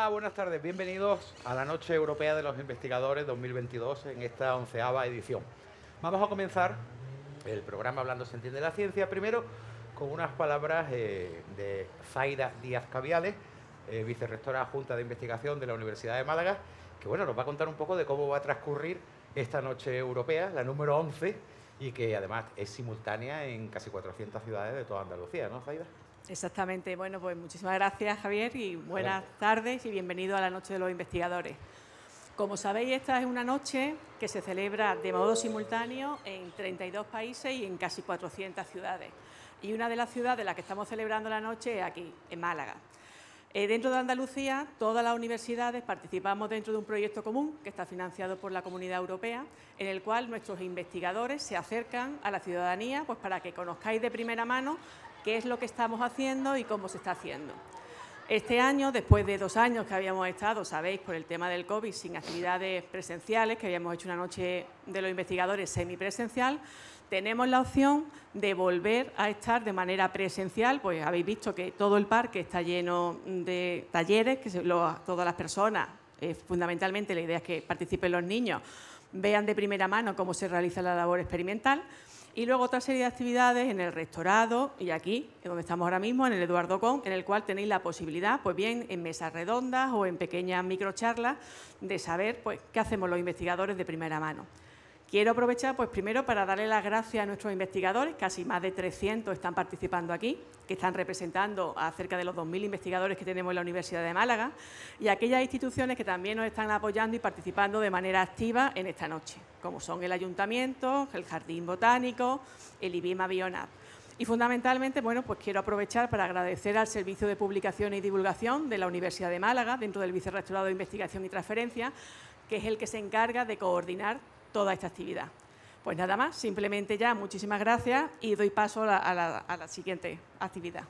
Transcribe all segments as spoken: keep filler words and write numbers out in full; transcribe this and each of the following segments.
Hola, buenas tardes. Bienvenidos a la Noche Europea de los Investigadores dos mil veintidós en esta onceava edición. Vamos a comenzar el programa Hablando se entiende la ciencia, primero con unas palabras eh, de Zaida Díaz Caviales, eh, vicerrectora adjunta de investigación de la Universidad de Málaga, que bueno, nos va a contar un poco de cómo va a transcurrir esta Noche Europea, la número once, y que además es simultánea en casi cuatrocientas ciudades de toda Andalucía, ¿no, Zaida? Exactamente. Bueno, pues muchísimas gracias, Javier, y buenas tardes y bienvenido a la Noche de los Investigadores. Como sabéis, esta es una noche que se celebra de modo simultáneo en treinta y dos países y en casi cuatrocientas ciudades. Y una de las ciudades en las que estamos celebrando la noche es aquí, en Málaga. Eh, dentro de Andalucía, todas las universidades participamos dentro de un proyecto común que está financiado por la Comunidad Europea, en el cual nuestros investigadores se acercan a la ciudadanía pues, para que conozcáis de primera mano qué es lo que estamos haciendo y cómo se está haciendo. Este año, después de dos años que habíamos estado, sabéis, por el tema del COVID, sin actividades presenciales, que habíamos hecho una noche de los investigadores semipresencial, tenemos la opción de volver a estar de manera presencial. Pues habéis visto que todo el parque está lleno de talleres, que se, lo, todas las personas, eh, fundamentalmente la idea es que participen los niños, vean de primera mano cómo se realiza la labor experimental. Y luego otra serie de actividades en el rectorado y aquí, donde estamos ahora mismo, en el Eduardo Con, en el cual tenéis la posibilidad, pues bien, en mesas redondas o en pequeñas microcharlas, de saber pues, qué hacemos los investigadores de primera mano. Quiero aprovechar, pues primero, para darle las gracias a nuestros investigadores, casi más de trescientos están participando aquí, que están representando a cerca de los dos mil investigadores que tenemos en la Universidad de Málaga, y a aquellas instituciones que también nos están apoyando y participando de manera activa en esta noche, como son el Ayuntamiento, el Jardín Botánico, el IBIMA Bionab. Y fundamentalmente, bueno, pues quiero aprovechar para agradecer al Servicio de Publicación y Divulgación de la Universidad de Málaga, dentro del Vicerrectorado de Investigación y Transferencia, que es el que se encarga de coordinar toda esta actividad. Pues nada más, simplemente ya, muchísimas gracias y doy paso a la, a la, a la siguiente actividad.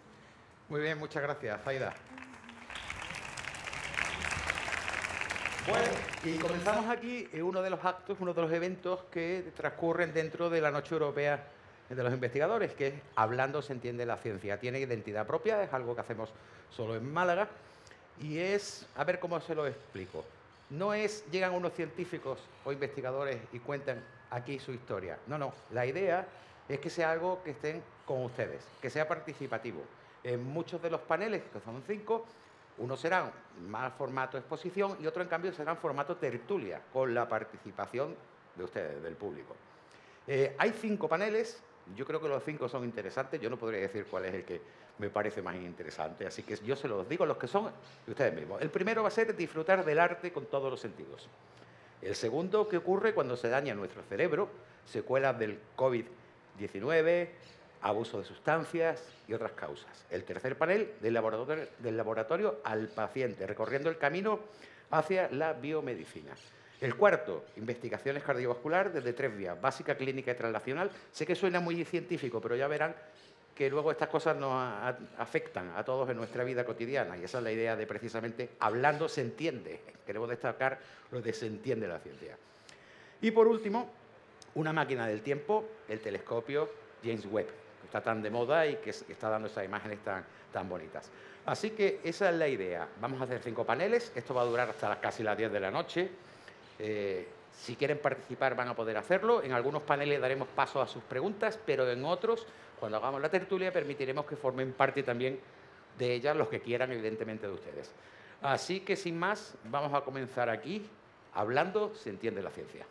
Muy bien, muchas gracias, Zaida. Bueno, y comenzamos aquí uno de los actos, uno de los eventos que transcurren dentro de la Noche Europea de los Investigadores, que es Hablando se entiende la ciencia. Tiene identidad propia, es algo que hacemos solo en Málaga, y es, a ver cómo se lo explico. No es, llegan unos científicos o investigadores y cuentan aquí su historia. No, no. La idea es que sea algo que estén con ustedes, que sea participativo. En muchos de los paneles, que son cinco, uno será más formato exposición y otro, en cambio, será en formato tertulia, con la participación de ustedes, del público. Eh, hay cinco paneles. Yo creo que los cinco son interesantes. Yo no podría decir cuál es el que me parece más interesante, así que yo se los digo los que son de ustedes mismos. El primero va a ser disfrutar del arte con todos los sentidos. El segundo, ¿qué ocurre cuando se daña nuestro cerebro? Secuelas del COVID diecinueve, abuso de sustancias y otras causas. El tercer panel, del laboratorio, del laboratorio al paciente, recorriendo el camino hacia la biomedicina. El cuarto, investigaciones cardiovasculares desde tres vías, básica, clínica y translacional. Sé que suena muy científico, pero ya verán que luego estas cosas nos afectan a todos en nuestra vida cotidiana, y esa es la idea de, precisamente, hablando se entiende. Queremos destacar lo de se entiende la ciencia. Y por último, una máquina del tiempo, el telescopio James Webb, que está tan de moda y que está dando esas imágenes tan, tan bonitas. Así que esa es la idea. Vamos a hacer cinco paneles, esto va a durar hasta casi las diez de la noche. Eh, si quieren participar van a poder hacerlo. En algunos paneles daremos paso a sus preguntas, pero en otros, cuando hagamos la tertulia, permitiremos que formen parte también de ellas los que quieran, evidentemente, de ustedes. Así que, sin más, vamos a comenzar aquí. Hablando se entiende la ciencia.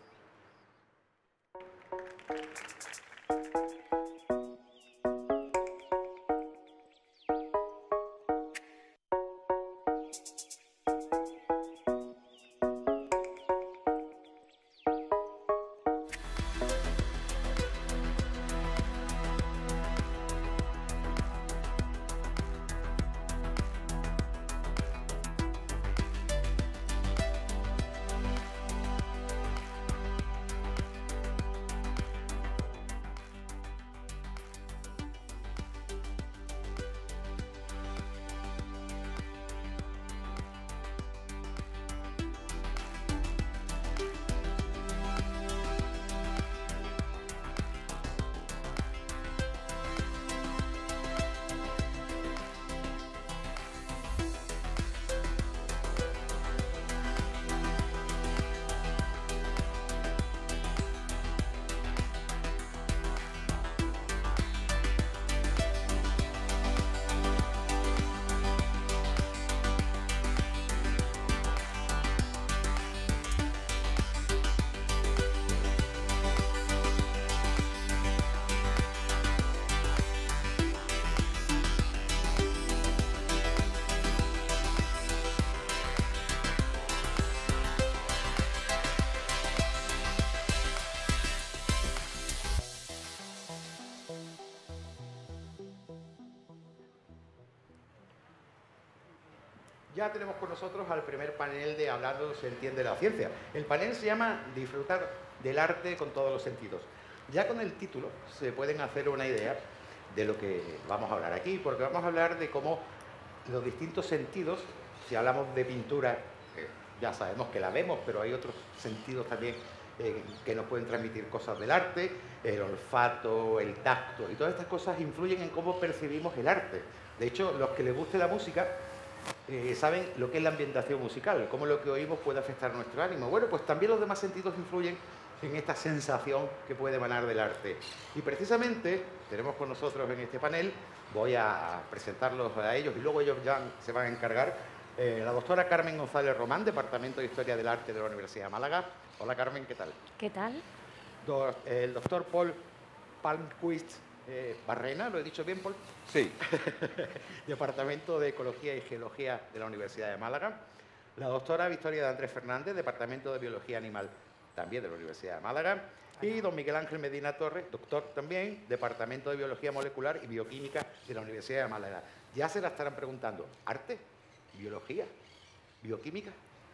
ya tenemos con nosotros al primer panel de Hablando se entiende la ciencia. El panel se llama Disfrutar del arte con todos los sentidos. Ya con el título se pueden hacer una idea de lo que vamos a hablar aquí, porque vamos a hablar de cómo los distintos sentidos, si hablamos de pintura, eh, ya sabemos que la vemos, pero hay otros sentidos también eh, que nos pueden transmitir cosas del arte, el olfato, el tacto, y todas estas cosas influyen en cómo percibimos el arte. De hecho, los que les guste la música eh, saben lo que es la ambientación musical, cómo lo que oímos puede afectar nuestro ánimo. Bueno, pues también los demás sentidos influyen en esta sensación que puede emanar del arte. Y precisamente tenemos con nosotros en este panel, voy a presentarlos a ellos y luego ellos ya se van a encargar, eh, la doctora Carmen González Román, Departamento de Historia del Arte de la Universidad de Málaga. Hola Carmen, ¿qué tal? ¿Qué tal? Do, el doctor Paul Palmquist eh, Barrena, ¿lo he dicho bien, Paul? Sí. Departamento de Ecología y Geología de la Universidad de Málaga. La doctora Victoria de Andrés Fernández, Departamento de Biología Animal, también de la Universidad de Málaga. Y don Miguel Ángel Medina Torres, doctor también, Departamento de Biología Molecular y Bioquímica de la Universidad de Málaga. Ya se la estarán preguntando, ¿arte? ¿Biología? ¿Bioquímica?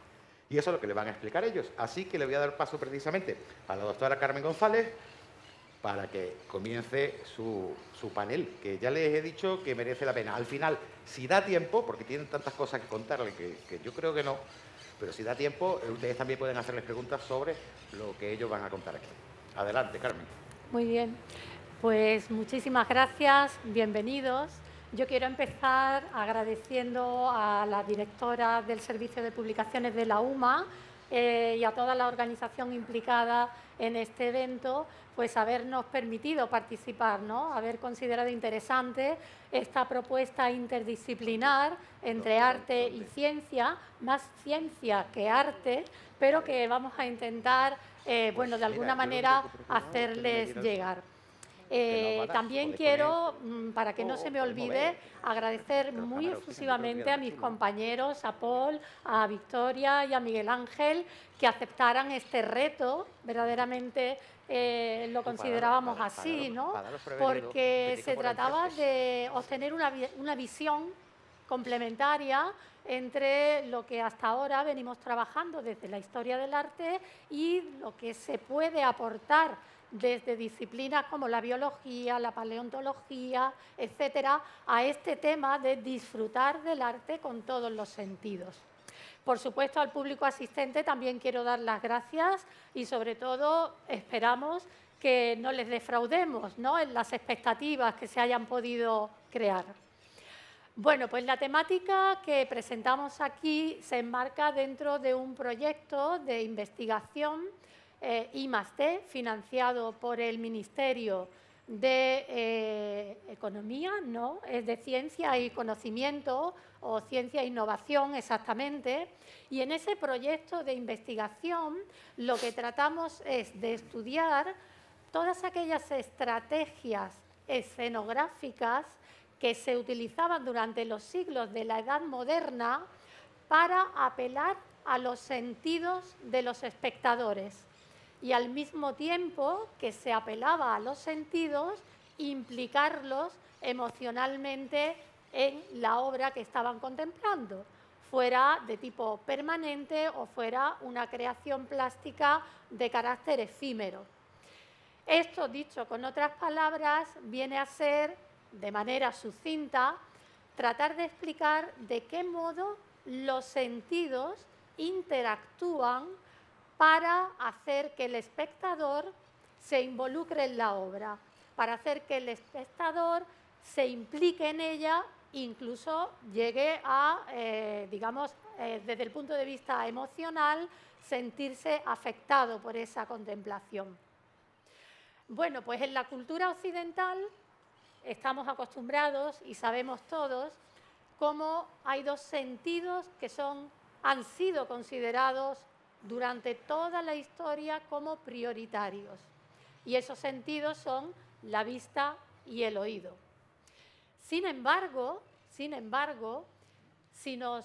Y eso es lo que le van a explicar ellos. Así que le voy a dar paso precisamente a la doctora Carmen González para que comience su, su panel, que ya les he dicho que merece la pena. Al final, si da tiempo, porque tienen tantas cosas que contarle que, que yo creo que no, pero si da tiempo, ustedes también pueden hacerles preguntas sobre lo que ellos van a contar aquí. Adelante, Carmen. Muy bien. Pues muchísimas gracias, bienvenidos. Yo quiero empezar agradeciendo a la directora del Servicio de Publicaciones de la U M A eh, y a toda la organización implicada en este evento, pues habernos permitido participar, ¿no? Haber considerado interesante esta propuesta interdisciplinar entre arte y ciencia, más ciencia que arte, pero que vamos a intentar, eh, bueno, de alguna manera hacerles llegar. Eh, también quiero, para que no se me olvide, agradecer muy efusivamente a mis compañeros, a Paul, a Victoria y a Miguel Ángel, que aceptaran este reto. Verdaderamente eh, lo considerábamos así, ¿no? Porque se trataba de obtener una, una visión complementaria entre lo que hasta ahora venimos trabajando desde la historia del arte y lo que se puede aportar desde disciplinas como la biología, la paleontología, etcétera, a este tema de disfrutar del arte con todos los sentidos. Por supuesto, al público asistente también quiero dar las gracias y, sobre todo, esperamos que no les defraudemos, ¿no?, en las expectativas que se hayan podido crear. Bueno, pues la temática que presentamos aquí se enmarca dentro de un proyecto de investigación Eh, I más D, financiado por el Ministerio de eh, Economía, ¿no? Es de Ciencia y Conocimiento, o Ciencia e Innovación exactamente, y en ese proyecto de investigación lo que tratamos es de estudiar todas aquellas estrategias escenográficas que se utilizaban durante los siglos de la Edad Moderna para apelar a los sentidos de los espectadores. Y al mismo tiempo que se apelaba a los sentidos, implicarlos emocionalmente en la obra que estaban contemplando, fuera de tipo permanente o fuera una creación plástica de carácter efímero. Esto, dicho con otras palabras, viene a ser, de manera sucinta, tratar de explicar de qué modo los sentidos interactúan para hacer que el espectador se involucre en la obra, para hacer que el espectador se implique en ella, incluso llegue a, eh, digamos, eh, desde el punto de vista emocional, sentirse afectado por esa contemplación. Bueno, pues en la cultura occidental estamos acostumbrados y sabemos todos cómo hay dos sentidos que son, han sido considerados durante toda la historia como prioritarios. Y esos sentidos son la vista y el oído. Sin embargo, sin embargo, si nos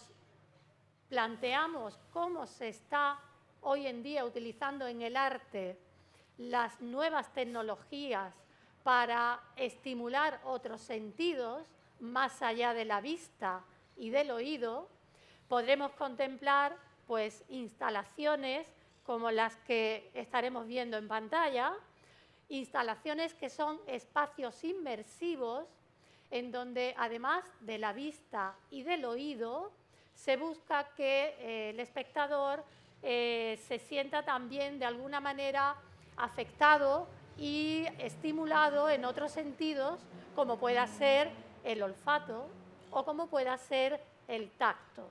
planteamos cómo se está hoy en día utilizando en el arte las nuevas tecnologías para estimular otros sentidos más allá de la vista y del oído, Podremos contemplar pues, instalaciones como las que estaremos viendo en pantalla, instalaciones que son espacios inmersivos en donde, además de la vista y del oído, se busca que eh, el espectador eh, se sienta también de alguna manera afectado y estimulado en otros sentidos, como pueda ser el olfato o como pueda ser el tacto.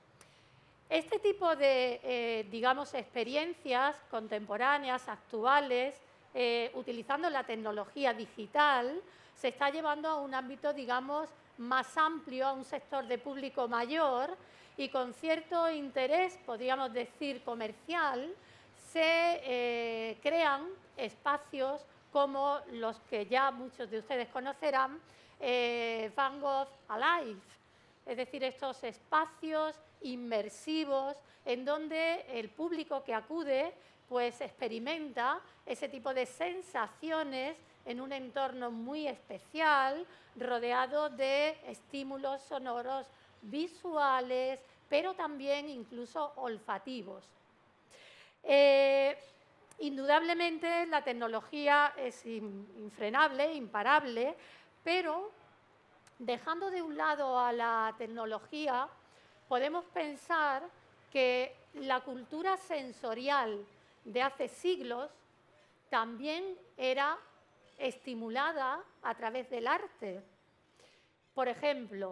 Este tipo de, eh, digamos, experiencias contemporáneas, actuales, eh, utilizando la tecnología digital, se está llevando a un ámbito, digamos, más amplio, a un sector de público mayor y con cierto interés, podríamos decir, comercial, se eh, crean espacios como los que ya muchos de ustedes conocerán, eh, Van Gogh Alive, es decir, estos espacios inmersivos en donde el público que acude pues experimenta ese tipo de sensaciones en un entorno muy especial, rodeado de estímulos sonoros visuales, pero también incluso olfativos. Eh, indudablemente la tecnología es infrenable, imparable, pero dejando de un lado a la tecnología, podemos pensar que la cultura sensorial de hace siglos también era estimulada a través del arte. Por ejemplo,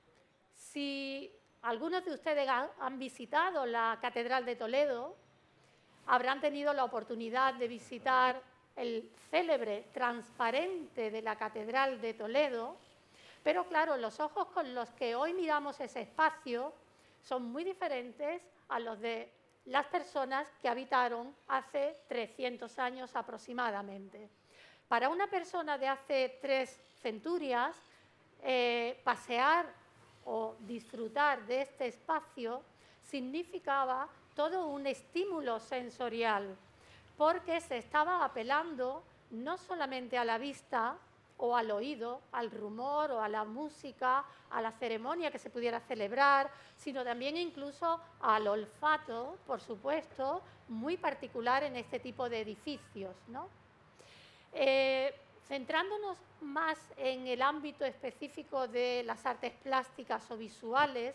si algunos de ustedes han visitado la Catedral de Toledo, habrán tenido la oportunidad de visitar el célebre transparente de la Catedral de Toledo, pero claro, los ojos con los que hoy miramos ese espacio son muy diferentes a los de las personas que habitaron hace trescientos años aproximadamente. Para una persona de hace tres centurias, eh, pasear o disfrutar de este espacio significaba todo un estímulo sensorial, porque se estaba apelando no solamente a la vista o al oído, al rumor o a la música, a la ceremonia que se pudiera celebrar, sino también incluso al olfato, por supuesto, muy particular en este tipo de edificios, ¿no? Eh, centrándonos más en el ámbito específico de las artes plásticas o visuales,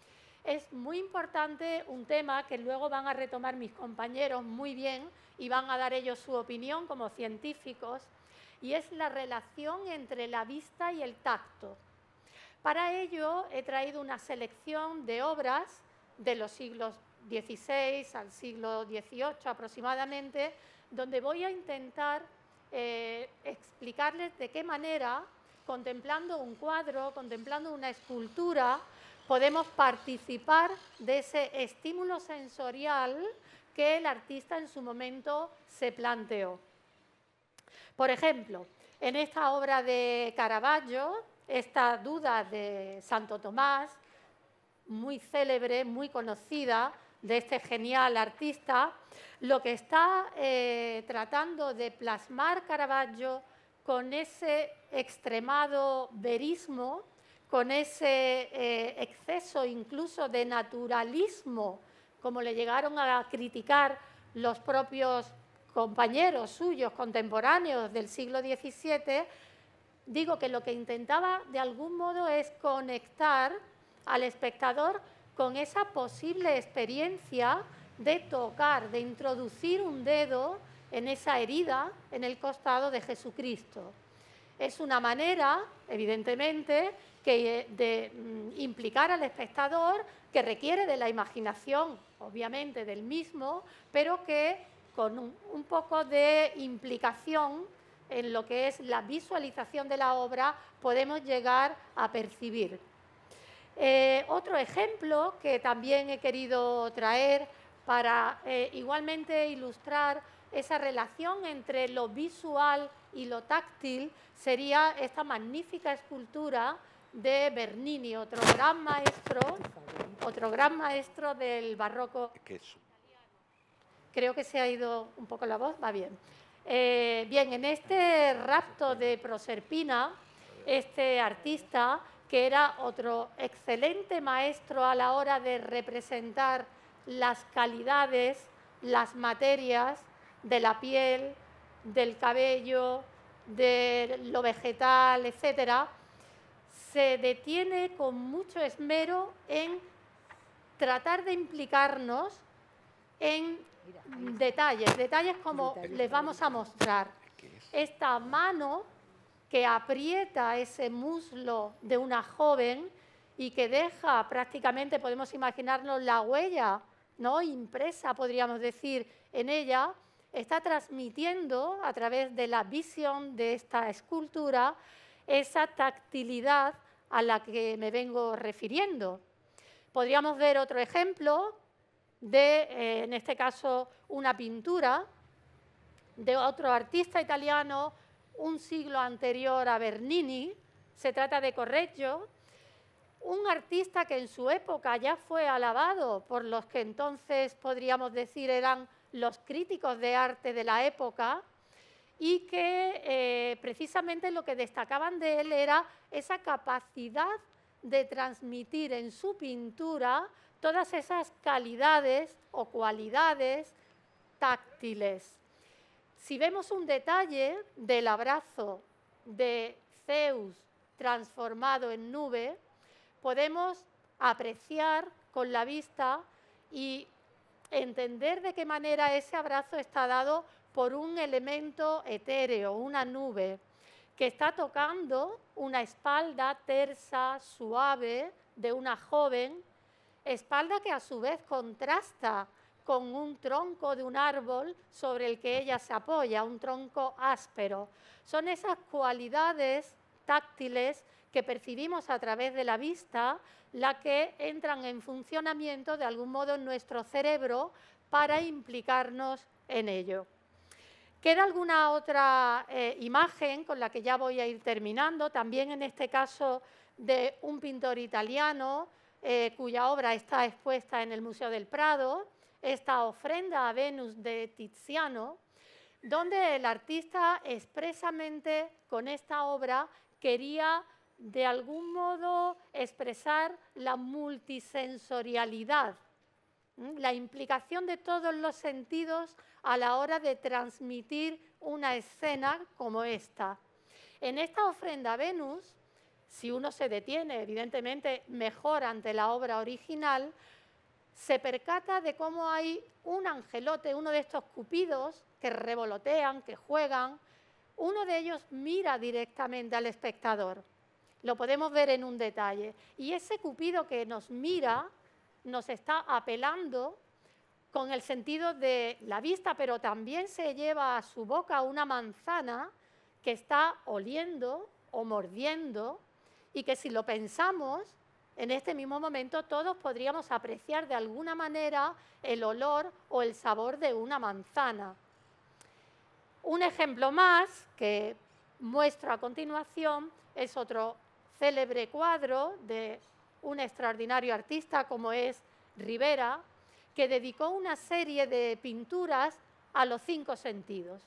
es muy importante un tema que luego van a retomar mis compañeros muy bien y van a dar ellos su opinión como científicos, y es la relación entre la vista y el tacto. Para ello he traído una selección de obras de los siglos dieciséis al siglo dieciocho aproximadamente, donde voy a intentar eh, explicarles de qué manera, contemplando un cuadro, contemplando una escultura, podemos participar de ese estímulo sensorial que el artista en su momento se planteó. Por ejemplo, en esta obra de Caravaggio, esta Duda de Santo Tomás, muy célebre, muy conocida, de este genial artista, lo que está eh, tratando de plasmar Caravaggio con ese extremado verismo, con ese eh, exceso incluso de naturalismo, como le llegaron a criticar los propios compañeros suyos contemporáneos del siglo diecisiete, digo que lo que intentaba de algún modo es conectar al espectador con esa posible experiencia de tocar, de introducir un dedo en esa herida en el costado de Jesucristo. Es una manera, evidentemente, que de mm, implicar al espectador, que requiere de la imaginación, obviamente, del mismo, pero que con un, un poco de implicación en lo que es la visualización de la obra podemos llegar a percibir. Eh, otro ejemplo que también he querido traer para eh, igualmente ilustrar esa relación entre lo visual y lo táctil sería esta magnífica escultura de Bernini, otro gran maestro, otro gran maestro del barroco. Creo que se ha ido un poco la voz, va bien. Eh, bien, en este rapto de Proserpina, este artista que era otro excelente maestro a la hora de representar las calidades, las materias de la piel, del cabello, de lo vegetal, etcétera, se detiene con mucho esmero en tratar de implicarnos en detalles, detalles como les vamos a mostrar. Esta mano que aprieta ese muslo de una joven y que deja prácticamente, podemos imaginarnos la huella, ¿no?, impresa, podríamos decir, en ella, está transmitiendo a través de la visión de esta escultura esa tactilidad a la que me vengo refiriendo. Podríamos ver otro ejemplo de, eh, en este caso, una pintura de otro artista italiano, un siglo anterior a Bernini. Se trata de Correggio, un artista que en su época ya fue alabado por los que entonces podríamos decir eran los críticos de arte de la época, y que eh, precisamente lo que destacaban de él era esa capacidad de transmitir en su pintura todas esas calidades o cualidades táctiles. Si vemos un detalle del abrazo de Zeus transformado en nube, podemos apreciar con la vista y entender de qué manera ese abrazo está dado por un elemento etéreo, una nube, que está tocando una espalda tersa, suave, de una joven, espalda que a su vez contrasta con un tronco de un árbol sobre el que ella se apoya, un tronco áspero. Son esas cualidades táctiles que percibimos a través de la vista, las que entran en funcionamiento de algún modo en nuestro cerebro para implicarnos en ello. Queda alguna otra eh, imagen con la que ya voy a ir terminando, también en este caso de un pintor italiano eh, cuya obra está expuesta en el Museo del Prado, esta ofrenda a Venus de Tiziano, donde el artista expresamente con esta obra quería de algún modo expresar la multisensorialidad, la implicación de todos los sentidos a la hora de transmitir una escena como esta. En esta ofrenda a Venus, si uno se detiene, evidentemente mejor ante la obra original, se percata de cómo hay un angelote, uno de estos cupidos que revolotean, que juegan. Uno de ellos mira directamente al espectador. Lo podemos ver en un detalle. Y ese cupido que nos mira nos está apelando con el sentido de la vista, pero también se lleva a su boca una manzana que está oliendo o mordiendo y que si lo pensamos, en este mismo momento todos podríamos apreciar de alguna manera el olor o el sabor de una manzana. Un ejemplo más que muestro a continuación es otro célebre cuadro de un extraordinario artista como es Rivera, que dedicó una serie de pinturas a los cinco sentidos.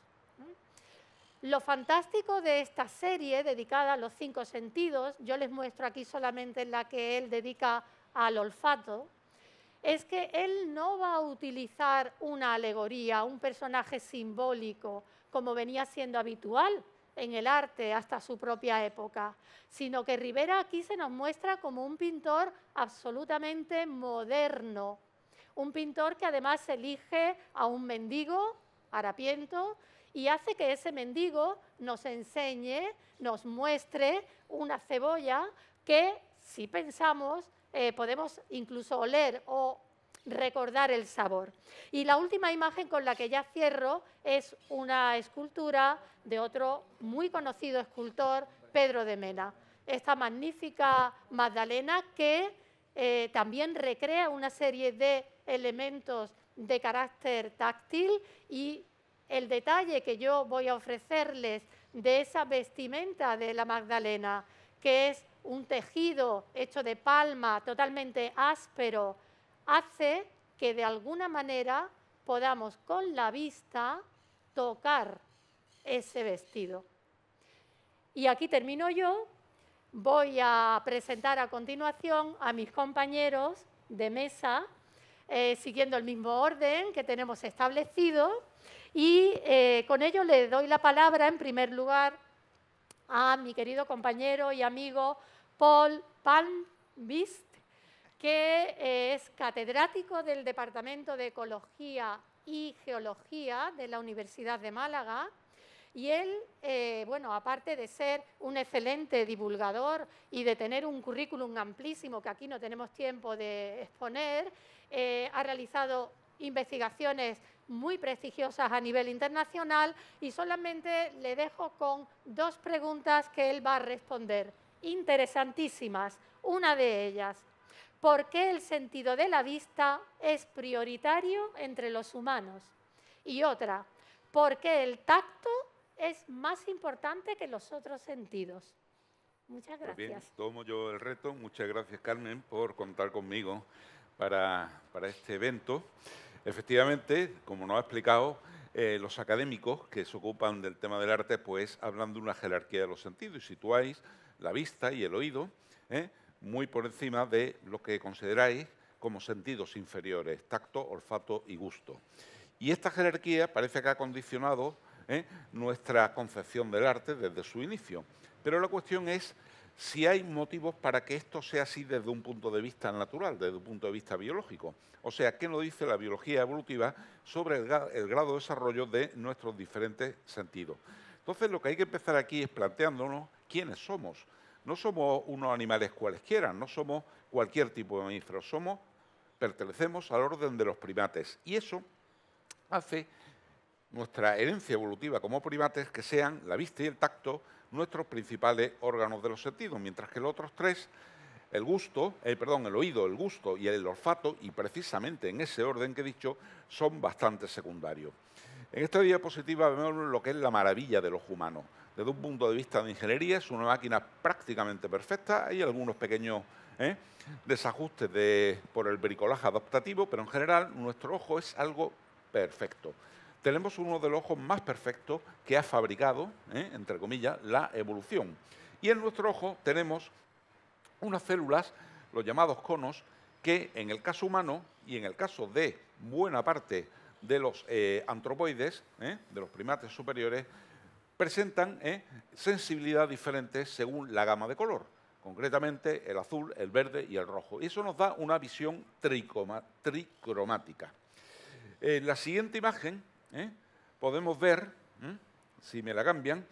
Lo fantástico de esta serie dedicada a los cinco sentidos, yo les muestro aquí solamente la que él dedica al olfato, es que él no va a utilizar una alegoría, un personaje simbólico, como venía siendo habitual en el arte hasta su propia época, sino que Rivera aquí se nos muestra como un pintor absolutamente moderno, un pintor que además elige a un mendigo harapiento y hace que ese mendigo nos enseñe, nos muestre una cebolla que, si pensamos, eh, podemos incluso oler o recordar el sabor. Y la última imagen con la que ya cierro es una escultura de otro muy conocido escultor, Pedro de Mena. Esta magnífica Magdalena que eh, también recrea una serie de elementos de carácter táctil y el detalle que yo voy a ofrecerles de esa vestimenta de la Magdalena, que es un tejido hecho de palma totalmente áspero, hace que de alguna manera podamos con la vista tocar ese vestido. Y aquí termino yo voy a presentar a continuación a mis compañeros de mesa, eh, siguiendo el mismo orden que tenemos establecido, y eh, con ello le doy la palabra, en primer lugar, a mi querido compañero y amigo Paul Palmqvist, que eh, es catedrático del Departamento de Ecología y Geología de la Universidad de Málaga. Y él, eh, bueno, aparte de ser un excelente divulgador y de tener un currículum amplísimo que aquí no tenemos tiempo de exponer, eh, ha realizado investigaciones muy prestigiosas a nivel internacional, y solamente le dejo con dos preguntas que él va a responder, interesantísimas. Una de ellas: ¿por qué el sentido de la vista es prioritario entre los humanos? Y otra: ¿por qué el tacto es más importante que los otros sentidos? Muchas gracias. Pues bien, tomo yo el reto. Muchas gracias, Carmen, por contar conmigo para, para este evento. Efectivamente, como nos ha explicado, eh, los académicos que se ocupan del tema del arte pues hablan de una jerarquía de los sentidos y situáis la vista y el oído ¿eh? muy por encima de lo que consideráis como sentidos inferiores: tacto, olfato y gusto. Y esta jerarquía parece que ha condicionado ¿eh? nuestra concepción del arte desde su inicio. Pero la cuestión es si hay motivos para que esto sea así desde un punto de vista natural, desde un punto de vista biológico. O sea, ¿qué nos dice la biología evolutiva sobre el, el grado de desarrollo de nuestros diferentes sentidos? Entonces, lo que hay que empezar aquí es planteándonos quiénes somos. No somos unos animales cualesquiera, no somos cualquier tipo de mamífero, somos, pertenecemos al orden de los primates. Y eso hace nuestra herencia evolutiva como primates que sean la vista y el tacto nuestros principales órganos de los sentidos, mientras que los otros tres, el gusto, eh, perdón, el oído, el gusto y el olfato, y precisamente en ese orden que he dicho, son bastante secundarios. En esta diapositiva vemos lo que es la maravilla del ojo humano. Desde un punto de vista de ingeniería es una máquina prácticamente perfecta. Hay algunos pequeños ¿eh? desajustes de, por el bricolaje adaptativo, pero en general nuestro ojo es algo perfecto. Tenemos uno de los ojos más perfectos que ha fabricado, ¿eh? entre comillas, la evolución. Y en nuestro ojo tenemos unas células, los llamados conos, que en el caso humano y en el caso de buena parte de los eh, antropoides, ¿eh? de los primates superiores, presentan ¿eh? sensibilidad diferente según la gama de color, concretamente el azul, el verde y el rojo. Y eso nos da una visión tricromática. En la siguiente imagen ¿eh? podemos ver, ¿eh? si me la cambian,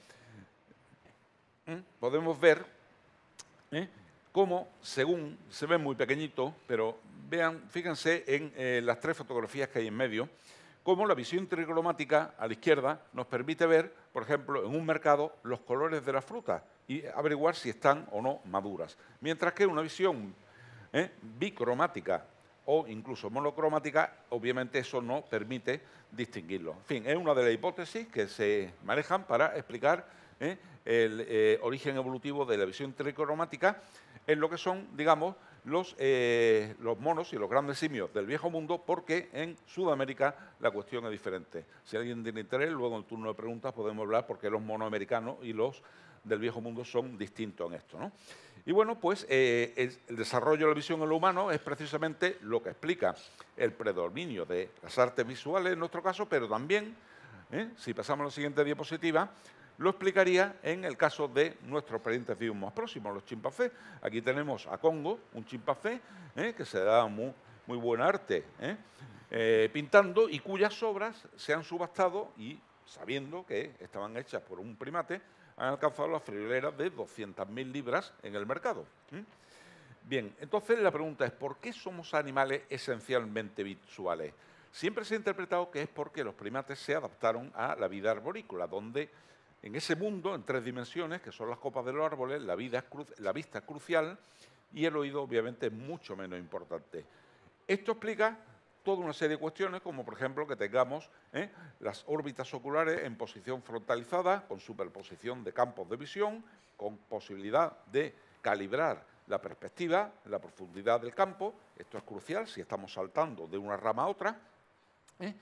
¿eh? podemos ver ¿eh? cómo, según se ve muy pequeñito, pero vean, fíjense en eh, las tres fotografías que hay en medio, cómo la visión tricromática a la izquierda nos permite ver, por ejemplo, en un mercado los colores de las frutas y averiguar si están o no maduras. Mientras que una visión ¿eh? bicromática o incluso monocromática, obviamente eso no permite distinguirlo. En fin, es una de las hipótesis que se manejan para explicar ¿eh? el eh, origen evolutivo de la visión tricromática en lo que son, digamos, los, eh, los monos y los grandes simios del viejo mundo, porque en Sudamérica la cuestión es diferente. Si alguien tiene interés, luego en el turno de preguntas podemos hablar porque los monos americanos y los del viejo mundo son distintos en esto, ¿no? Y bueno, pues eh, el, el desarrollo de la visión en lo humano es precisamente lo que explica el predominio de las artes visuales en nuestro caso, pero también, ¿eh? si pasamos a la siguiente diapositiva, lo explicaría en el caso de nuestros parientes vivos más próximos, los chimpancés. Aquí tenemos a Congo, un chimpancé ¿eh? que se da muy, muy buena arte ¿eh? Eh, pintando, y cuyas obras se han subastado y, sabiendo que estaban hechas por un primate, han alcanzado las frigoleras de doscientas mil libras en el mercado. ¿eh? Bien, entonces la pregunta es, ¿por qué somos animales esencialmente visuales? Siempre se ha interpretado que es porque los primates se adaptaron a la vida arborícola, donde en ese mundo, en tres dimensiones, que son las copas de los árboles, la, vida es cru la vista es crucial y el oído obviamente es mucho menos importante. Esto explica toda una serie de cuestiones, como por ejemplo que tengamos ¿eh? las órbitas oculares en posición frontalizada, con superposición de campos de visión, con posibilidad de calibrar la perspectiva, la profundidad del campo. Esto es crucial si estamos saltando de una rama a otra. ¿eh?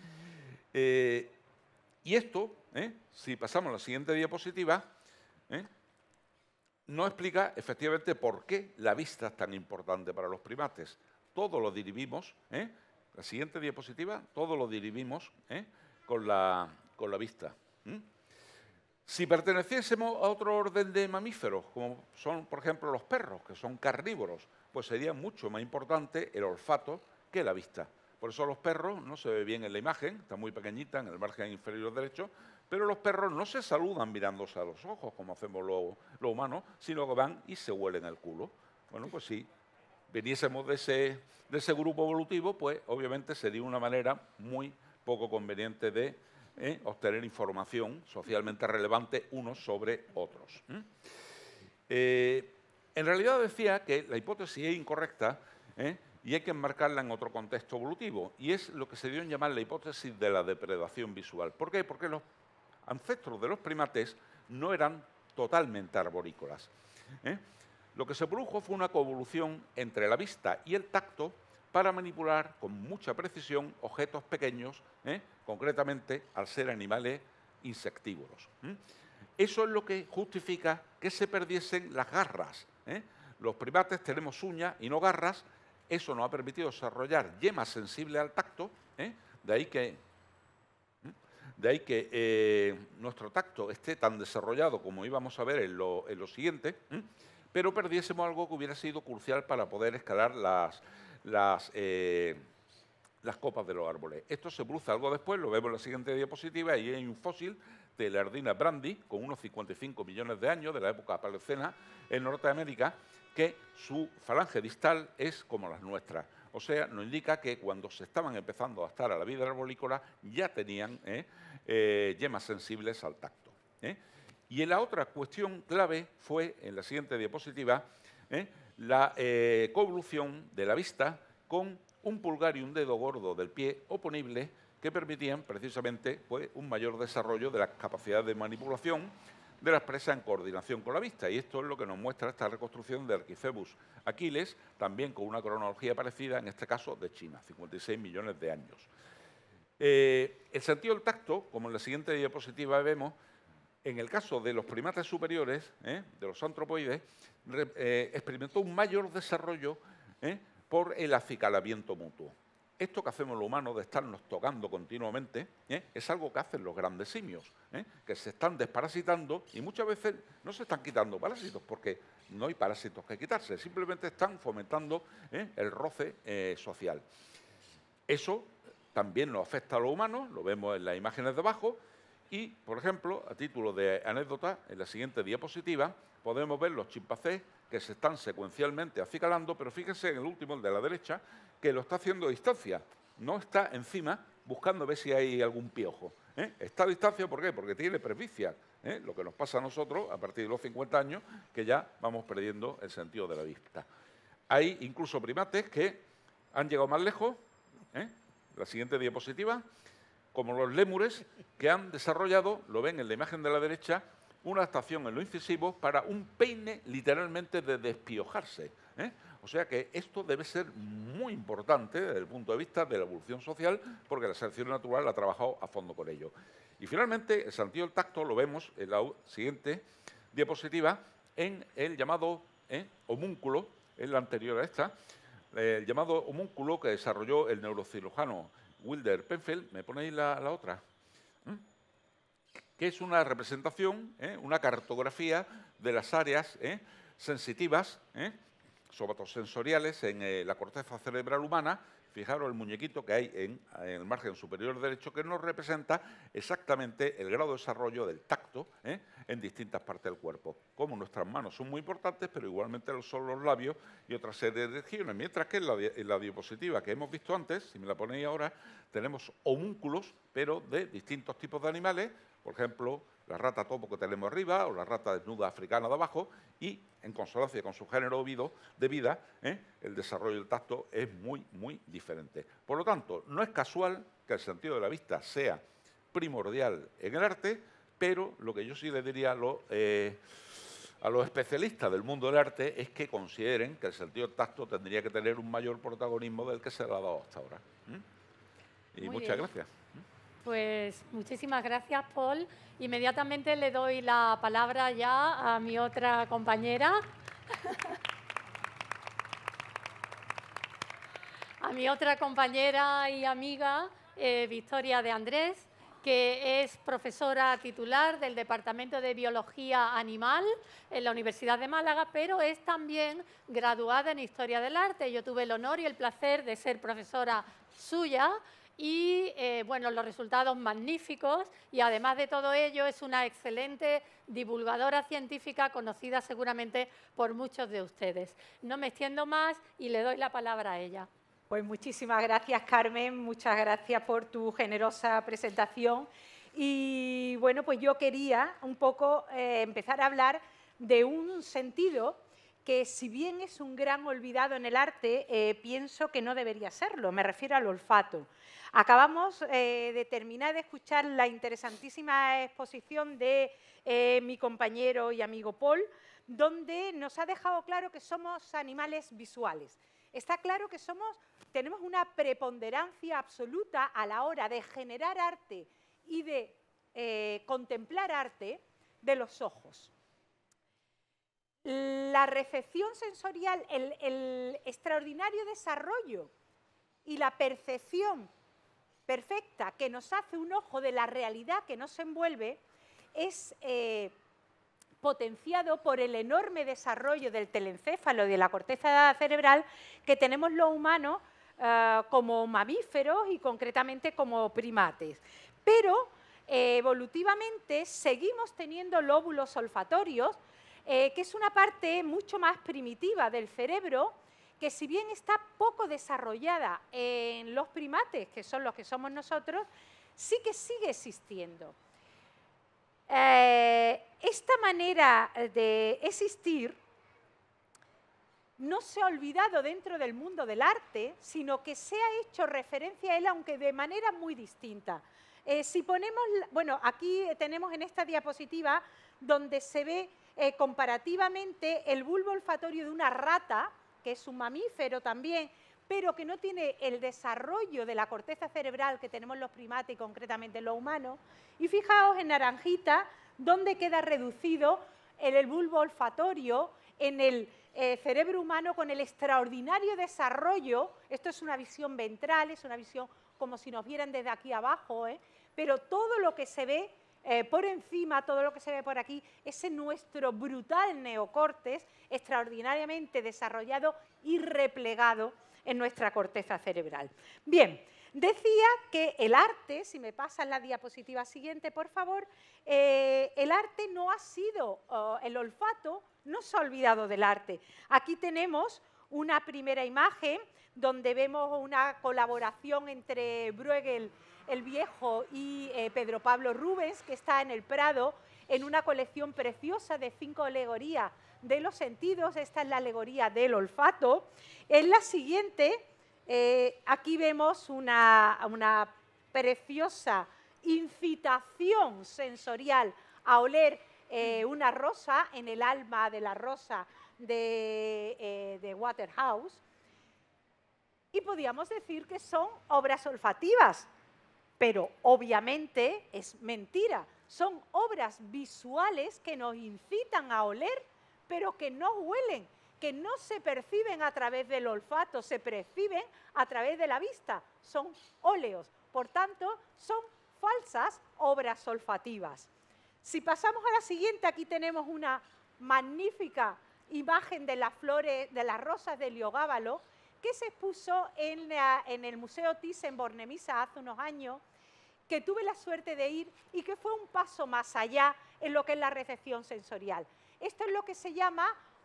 Eh, y esto, ¿eh? si pasamos a la siguiente diapositiva, ¿eh? no explica efectivamente por qué la vista es tan importante para los primates. Todo lo dirimimos, ¿eh? La siguiente diapositiva, todo lo dirimimos ¿eh? con, la, con la vista. ¿eh? Si perteneciésemos a otro orden de mamíferos, como son, por ejemplo, los perros, que son carnívoros, pues sería mucho más importante el olfato que la vista. Por eso los perros, no se ve bien en la imagen, está muy pequeñita en el margen inferior derecho, pero los perros no se saludan mirándose a los ojos, como hacemos los lo humanos, sino que van y se huelen el culo. Bueno, pues si viniésemos de ese, de ese grupo evolutivo, pues obviamente sería una manera muy poco conveniente de ¿eh? obtener información socialmente relevante unos sobre otros. ¿eh? Eh, en realidad decía que la hipótesis es incorrecta ¿eh? y hay que enmarcarla en otro contexto evolutivo, y es lo que se dio en llamar la hipótesis de la depredación visual. ¿Por qué? Porque los ancestros de los primates no eran totalmente arborícolas. ¿eh? Lo que se produjo fue una coevolución entre la vista y el tacto para manipular con mucha precisión objetos pequeños, ¿eh? concretamente al ser animales insectívoros. ¿eh? Eso es lo que justifica que se perdiesen las garras. ¿eh? Los primates tenemos uñas y no garras. Eso nos ha permitido desarrollar yemas sensibles al tacto, ¿eh? de ahí que, de ahí que eh, nuestro tacto esté tan desarrollado como íbamos a ver en lo, en lo siguiente, ¿eh? pero perdiésemos algo que hubiera sido crucial para poder escalar las, las, eh, las copas de los árboles. Esto se produce algo después, lo vemos en la siguiente diapositiva, y hay un fósil de la Ardina brandi, con unos cincuenta y cinco millones de años, de la época Paleocena, en Norteamérica, que su falange distal es como las nuestras. O sea, nos indica que cuando se estaban empezando a adaptar a la vida arborícola, ya tenían eh, eh, yemas sensibles al tacto. ¿eh? Y en la otra cuestión clave fue, en la siguiente diapositiva, ¿eh? la eh, coevolución de la vista con un pulgar y un dedo gordo del pie oponibles que permitían precisamente pues, un mayor desarrollo de las capacidades de manipulación de las presas en coordinación con la vista. Y esto es lo que nos muestra esta reconstrucción de Arquicebus aquiles, también con una cronología parecida, en este caso de China, cincuenta y seis millones de años. Eh, el sentido del tacto, como en la siguiente diapositiva vemos, en el caso de los primates superiores, ¿eh? de los antropoides, eh, experimentó un mayor desarrollo ¿eh? por el acicalamiento mutuo. Esto que hacemos los humanos de estarnos tocando continuamente ¿eh? es algo que hacen los grandes simios, ¿eh? que se están desparasitando y muchas veces no se están quitando parásitos porque no hay parásitos que quitarse, simplemente están fomentando ¿eh? el roce eh, social. Eso también nos afecta a los humanos, lo vemos en las imágenes de abajo. Y, por ejemplo, a título de anécdota, en la siguiente diapositiva podemos ver los chimpancés que se están secuencialmente acicalando, pero fíjense en el último, el de la derecha, que lo está haciendo a distancia. No está encima buscando ver si hay algún piojo. ¿eh? Está a distancia, ¿por qué? Porque tiene presbicia. ¿eh? Lo que nos pasa a nosotros a partir de los cincuenta años, que ya vamos perdiendo el sentido de la vista. Hay incluso primates que han llegado más lejos. ¿eh? La siguiente diapositiva. Como los lémures, que han desarrollado, lo ven en la imagen de la derecha, una adaptación en lo incisivo para un peine literalmente de despiojarse. ¿eh? O sea que esto debe ser muy importante desde el punto de vista de la evolución social, porque la selección natural ha trabajado a fondo con ello. Y finalmente, el sentido del tacto lo vemos en la siguiente diapositiva, en el llamado ¿eh? homúnculo, en la anterior a esta, el llamado homúnculo que desarrolló el neurocirujano Wilder Penfield. ¿Me ponéis la, la otra? ¿Mm? Que es una representación, ¿eh? una cartografía de las áreas ¿eh? sensitivas, ¿eh? somatosensoriales en eh, la corteza cerebral humana. Fijaros el muñequito que hay en, en el margen superior derecho, que nos representa exactamente el grado de desarrollo del tacto ¿eh? en distintas partes del cuerpo. Como nuestras manos son muy importantes, pero igualmente lo son los labios y otra serie de regiones. Mientras que en la, en la diapositiva que hemos visto antes, si me la ponéis ahora, tenemos homúnculos, pero de distintos tipos de animales, por ejemplo, la rata topo que tenemos arriba o la rata desnuda africana de abajo, y en consonancia con su género de vida, ¿eh? el desarrollo del tacto es muy, muy diferente. Por lo tanto, no es casual que el sentido de la vista sea primordial en el arte, pero lo que yo sí le diría a los, eh, a los especialistas del mundo del arte es que consideren que el sentido del tacto tendría que tener un mayor protagonismo del que se le ha dado hasta ahora. ¿Mm? Y Muy muchas bien. gracias. Pues muchísimas gracias, Paul. Inmediatamente le doy la palabra ya a mi otra compañera, a mi otra compañera y amiga, eh, Victoria de Andrés, que es profesora titular del Departamento de Biología Animal en la Universidad de Málaga, pero es también graduada en Historia del Arte. Yo tuve el honor y el placer de ser profesora suya y, eh, bueno, los resultados magníficos, y además de todo ello es una excelente divulgadora científica conocida seguramente por muchos de ustedes. No me extiendo más y le doy la palabra a ella. Pues muchísimas gracias, Carmen, muchas gracias por tu generosa presentación. Y bueno, pues yo quería un poco eh, empezar a hablar de un sentido que, si bien es un gran olvidado en el arte, eh, pienso que no debería serlo. Me refiero al olfato. Acabamos eh, de terminar de escuchar la interesantísima exposición de eh, mi compañero y amigo Paul, donde nos ha dejado claro que somos animales visuales. Está claro que somos, tenemos una preponderancia absoluta a la hora de generar arte y de eh, contemplar arte de los ojos. La recepción sensorial, el, el extraordinario desarrollo y la percepción perfecta que nos hace un ojo de la realidad que nos envuelve es eh, potenciado por el enorme desarrollo del telencéfalo y de la corteza cerebral que tenemos los humanos eh, como mamíferos y concretamente como primates. Pero eh, evolutivamente seguimos teniendo lóbulos olfatorios, eh, que es una parte mucho más primitiva del cerebro, que si bien está poco desarrollada en los primates, que son los que somos nosotros, sí que sigue existiendo. Eh, esta manera de existir no se ha olvidado dentro del mundo del arte, sino que se ha hecho referencia a él, aunque de manera muy distinta. Eh, si ponemos, bueno, aquí tenemos en esta diapositiva donde se ve eh, comparativamente el bulbo olfatorio de una rata, que es un mamífero también, pero que no tiene el desarrollo de la corteza cerebral que tenemos los primates y concretamente los humanos. Y fijaos en naranjita, donde queda reducido el, el bulbo olfatorio en el eh, cerebro humano con el extraordinario desarrollo. Esto es una visión ventral, es una visión como si nos vieran desde aquí abajo, ¿eh? Pero todo lo que se ve eh, por encima, todo lo que se ve por aquí, es en nuestro brutal neocórtex extraordinariamente desarrollado y replegado en nuestra corteza cerebral. Bien, decía que el arte, si me pasan la diapositiva siguiente, por favor, eh, el arte no ha sido, uh, el olfato no se ha olvidado del arte. Aquí tenemos una primera imagen donde vemos una colaboración entre Bruegel el Viejo y eh, Pedro Pablo Rubens, que está en el Prado, en una colección preciosa de cinco alegorías de los sentidos. Esta es la alegoría del olfato. En la siguiente, eh, aquí vemos una, una preciosa incitación sensorial a oler eh, una rosa en el alma de la rosa de, eh, de Waterhouse. Y podríamos decir que son obras olfativas, pero obviamente es mentira. Son obras visuales que nos incitan a oler, pero que no huelen, que no se perciben a través del olfato, se perciben a través de la vista. Son óleos, por tanto, son falsas obras olfativas. Si pasamos a la siguiente, aquí tenemos una magnífica imagen de las flores, de las rosas de Heliogábalo, que se expuso en, la, en el Museo Thyssen-Bornemisza hace unos años, que tuve la suerte de ir y que fue un paso más allá en lo que es la recepción sensorial. Esto es lo que se llama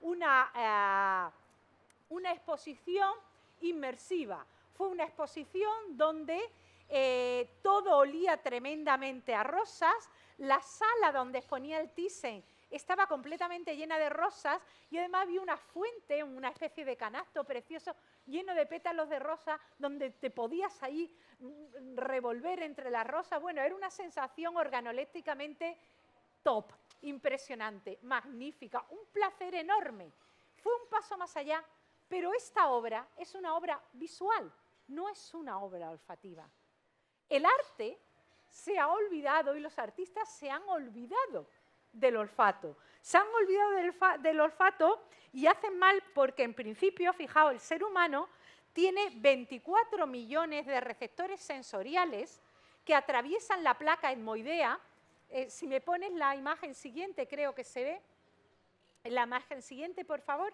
una, uh, una exposición inmersiva. Fue una exposición donde eh, todo olía tremendamente a rosas. La sala donde exponía el Thyssen estaba completamente llena de rosas y además había una fuente, una especie de canasto precioso lleno de pétalos de rosa donde te podías ahí revolver entre las rosas. Bueno, era una sensación organolépticamente top, impresionante, magnífica, un placer enorme. Fue un paso más allá, pero esta obra es una obra visual, no es una obra olfativa. El arte se ha olvidado y los artistas se han olvidado del olfato. Se han olvidado del, del olfato y hacen mal porque, en principio, fijaos, el ser humano tiene veinticuatro millones de receptores sensoriales que atraviesan la placa etmoidea. Eh, si me pones la imagen siguiente, creo que se ve. La imagen siguiente, por favor.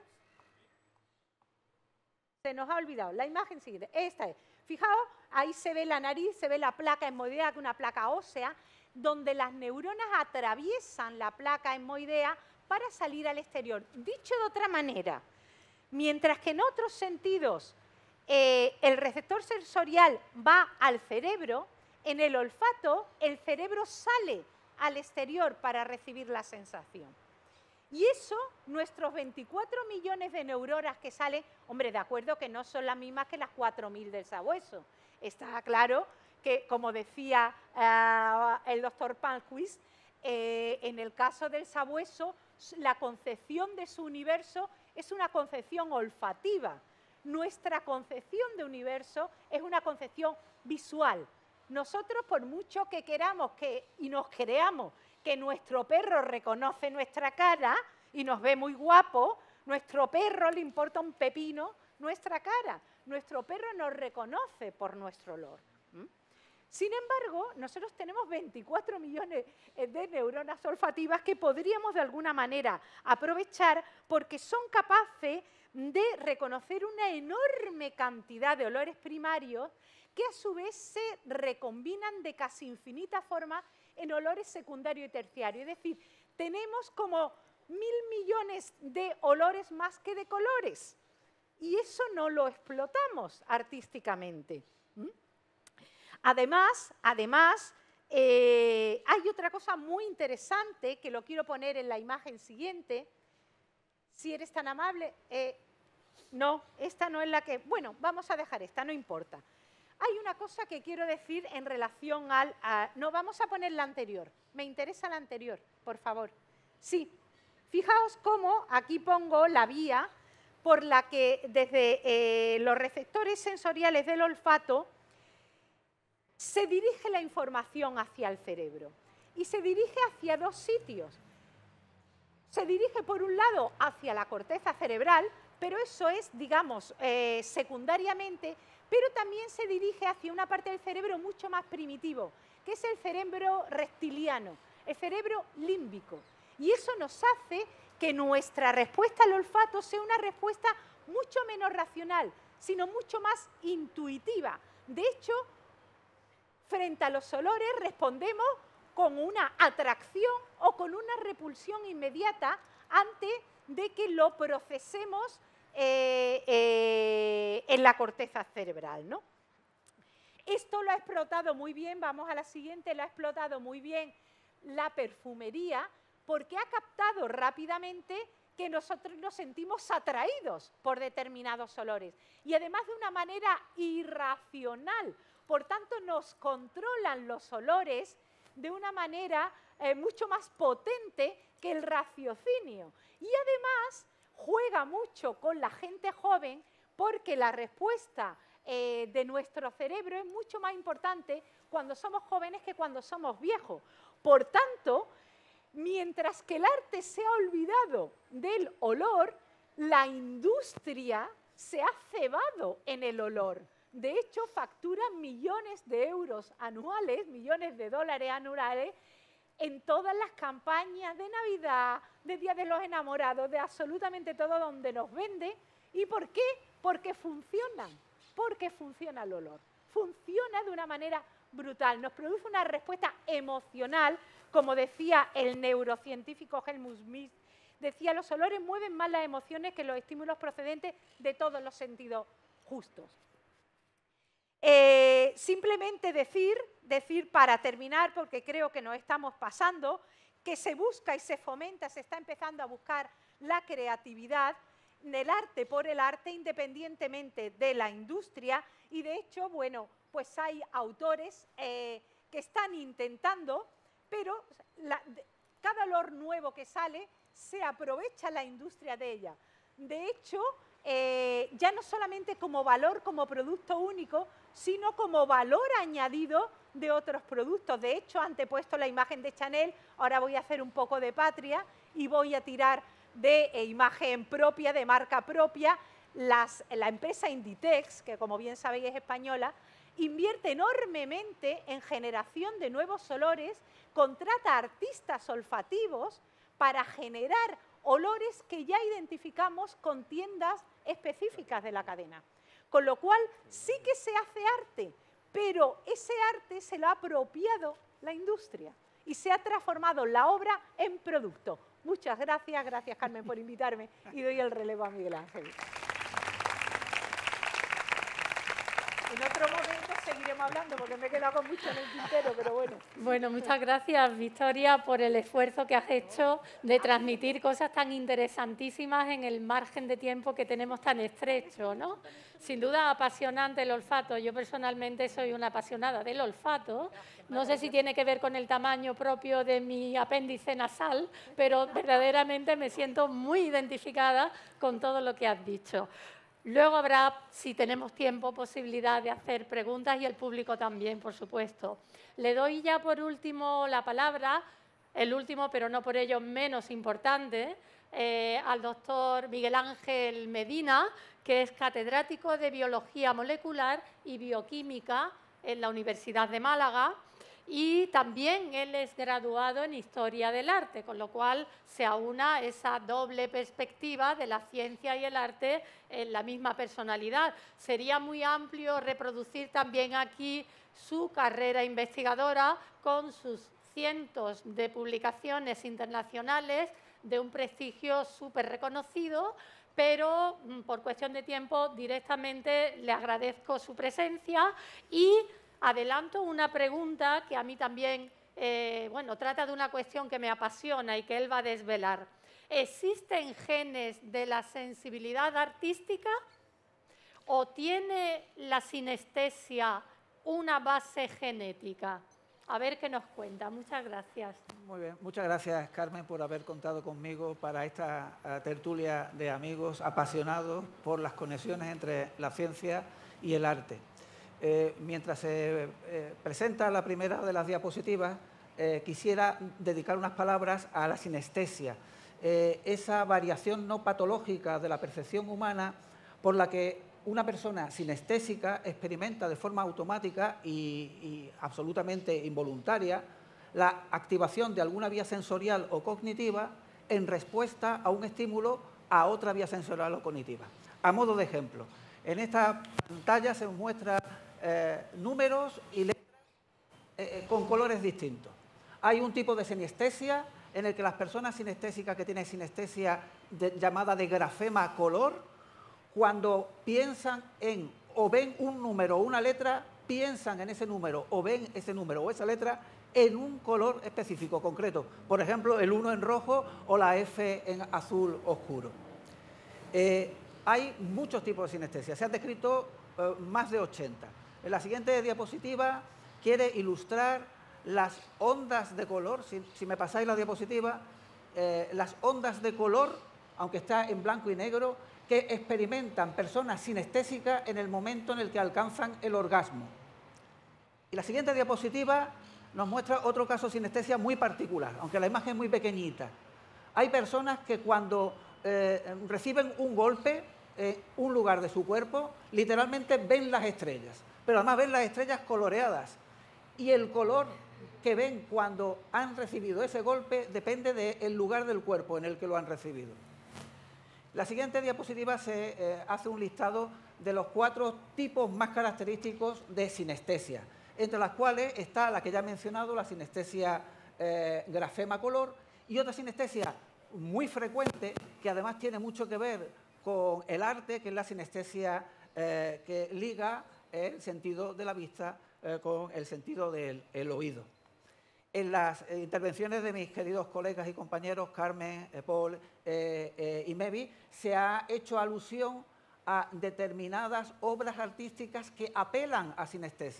Se nos ha olvidado. La imagen siguiente. Esta es. Fijaos, ahí se ve la nariz, se ve la placa etmoidea, que es una placa ósea, donde las neuronas atraviesan la placa etmoidea para salir al exterior. Dicho de otra manera, mientras que en otros sentidos eh, el receptor sensorial va al cerebro, en el olfato el cerebro sale al exterior para recibir la sensación. Y eso, nuestros veinticuatro millones de neuronas que salen, hombre, de acuerdo que no son las mismas que las cuatro mil del sabueso. Está claro que, como decía uh, el doctor Palmquist, eh, en el caso del sabueso, la concepción de su universo es una concepción olfativa. Nuestra concepción de universo es una concepción visual. Nosotros, por mucho que queramos que, y nos creamos que nuestro perro reconoce nuestra cara y nos ve muy guapo, nuestro perro le importa un pepino nuestra cara. Nuestro perro nos reconoce por nuestro olor. ¿Mm? Sin embargo, nosotros tenemos veinticuatro millones de neuronas olfativas que podríamos de alguna manera aprovechar porque son capaces de reconocer una enorme cantidad de olores primarios que a su vez se recombinan de casi infinita forma en olores secundarios y terciarios. Es decir, tenemos como mil millones de olores más que de colores. Y eso no lo explotamos artísticamente. ¿Mm? Además, además eh, hay otra cosa muy interesante que lo quiero poner en la imagen siguiente. Si eres tan amable. Eh, no, esta no es la que... Bueno, vamos a dejar esta, no importa. Hay una cosa que quiero decir en relación al... A, no, vamos a poner la anterior. Me interesa la anterior, por favor. Sí, fijaos cómo aquí pongo la vía por la que desde eh, los receptores sensoriales del olfato se dirige la información hacia el cerebro. Y se dirige hacia dos sitios. Se dirige, por un lado, hacia la corteza cerebral, pero eso es, digamos, eh, secundariamente, pero también se dirige hacia una parte del cerebro mucho más primitivo, que es el cerebro reptiliano, el cerebro límbico. Y eso nos hace que nuestra respuesta al olfato sea una respuesta mucho menos racional, sino mucho más intuitiva. De hecho, frente a los olores respondemos con una atracción o con una repulsión inmediata antes de que lo procesemos eh, eh, en la corteza cerebral, ¿no? Esto lo ha explotado muy bien, vamos a la siguiente, lo ha explotado muy bien la perfumería porque ha captado rápidamente que nosotros nos sentimos atraídos por determinados olores y además de una manera irracional. Por tanto, nos controlan los olores de una manera eh, mucho más potente que el raciocinio. Y además juega mucho con la gente joven porque la respuesta eh, de nuestro cerebro es mucho más importante cuando somos jóvenes que cuando somos viejos. Por tanto, mientras que el arte se ha olvidado del olor, la industria se ha cebado en el olor. De hecho, factura millones de euros anuales, millones de dólares anuales, en todas las campañas de Navidad, de Día de los Enamorados, de absolutamente todo donde nos vende. ¿Y por qué? Porque funcionan, porque funciona el olor. Funciona de una manera brutal, nos produce una respuesta emocional, como decía el neurocientífico Helmut Schmidt, decía, los olores mueven más las emociones que los estímulos procedentes de todos los sentidos justos. Eh, simplemente decir, decir para terminar, porque creo que nos estamos pasando, que se busca y se fomenta, se está empezando a buscar la creatividad del arte por el arte independientemente de la industria y de hecho, bueno, pues hay autores eh, que están intentando, pero la, de, cada olor nuevo que sale se aprovecha la industria de ella. De hecho, eh, ya no solamente como valor, como producto único, sino como valor añadido de otros productos. De hecho, antes he puesto la imagen de Chanel, ahora voy a hacer un poco de patria y voy a tirar de eh, imagen propia, de marca propia. Las, la empresa Inditex, que como bien sabéis es española, invierte enormemente en generación de nuevos olores, contrata artistas olfativos para generar olores que ya identificamos con tiendas específicas de la cadena. Con lo cual sí que se hace arte, pero ese arte se lo ha apropiado la industria y se ha transformado la obra en producto. Muchas gracias, gracias Carmen por invitarme y doy el relevo a Miguel Ángel. En otro momento seguiremos hablando porque me he quedado con mucho en el tintero, pero bueno. Bueno, muchas gracias, Victoria, por el esfuerzo que has hecho de transmitir cosas tan interesantísimas en el margen de tiempo que tenemos tan estrecho, ¿no? Sin duda apasionante el olfato. Yo personalmente soy una apasionada del olfato. No sé si tiene que ver con el tamaño propio de mi apéndice nasal, pero verdaderamente me siento muy identificada con todo lo que has dicho. Luego habrá, si tenemos tiempo, posibilidad de hacer preguntas y el público también, por supuesto. Le doy ya por último la palabra, el último, pero no por ello menos importante, eh, al doctor Miguel Ángel Medina, que es catedrático de Biología Molecular y Bioquímica en la Universidad de Málaga. Y también él es graduado en Historia del Arte, con lo cual se aúna esa doble perspectiva de la ciencia y el arte en la misma personalidad. Sería muy amplio reproducir también aquí su carrera investigadora con sus cientos de publicaciones internacionales de un prestigio súper reconocido, pero por cuestión de tiempo directamente le agradezco su presencia y adelanto una pregunta que a mí también, eh, bueno, trata de una cuestión que me apasiona y que él va a desvelar. ¿Existen genes de la sensibilidad artística o tiene la sinestesia una base genética? A ver qué nos cuenta. Muchas gracias. Muy bien. Muchas gracias, Carmen, por haber contado conmigo para esta uh, tertulia de amigos apasionados por las conexiones entre la ciencia y el arte. Eh, mientras se eh, presenta la primera de las diapositivas, eh, quisiera dedicar unas palabras a la sinestesia, eh, esa variación no patológica de la percepción humana por la que una persona sinestésica experimenta de forma automática y, y absolutamente involuntaria la activación de alguna vía sensorial o cognitiva en respuesta a un estímulo a otra vía sensorial o cognitiva. A modo de ejemplo, en esta pantalla se muestra Eh, números y letras eh, con colores distintos. Hay un tipo de sinestesia en el que las personas sinestésicas que tienen sinestesia de, llamada de grafema color, cuando piensan en o ven un número o una letra, piensan en ese número o ven ese número o esa letra en un color específico, concreto. Por ejemplo, el uno en rojo o la F en azul oscuro. Eh, hay muchos tipos de sinestesia. Se han descrito eh, más de ochenta. En la siguiente diapositiva quiere ilustrar las ondas de color, si, si me pasáis la diapositiva, eh, las ondas de color, aunque está en blanco y negro, que experimentan personas sinestésicas en el momento en el que alcanzan el orgasmo. Y la siguiente diapositiva nos muestra otro caso de sinestesia muy particular, aunque la imagen es muy pequeñita. Hay personas que cuando eh, reciben un golpe en un lugar de su cuerpo, literalmente ven las estrellas. Pero además ven las estrellas coloreadas y el color que ven cuando han recibido ese golpe depende del lugar del cuerpo en el que lo han recibido. La siguiente diapositiva se eh, hace un listado de los cuatro tipos más característicos de sinestesia, entre las cuales está la que ya he mencionado, la sinestesia eh, grafema color, y otra sinestesia muy frecuente que además tiene mucho que ver con el arte, que es la sinestesia eh, que liga el sentido de la vista eh, con el sentido del el oído. En las eh, intervenciones de mis queridos colegas y compañeros Carmen, eh, Paul eh, eh, y Mevi, se ha hecho alusión a determinadas obras artísticas que apelan a sinestesia.